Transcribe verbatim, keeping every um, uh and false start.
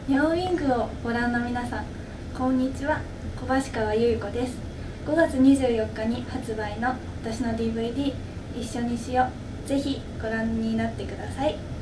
ニャオウィングをご覧の皆さん、こんにちは。小橋川優子です。ごがつにじゅうよっかに発売の私の ディーブイディー「一緒にしよう」、ぜひご覧になってください。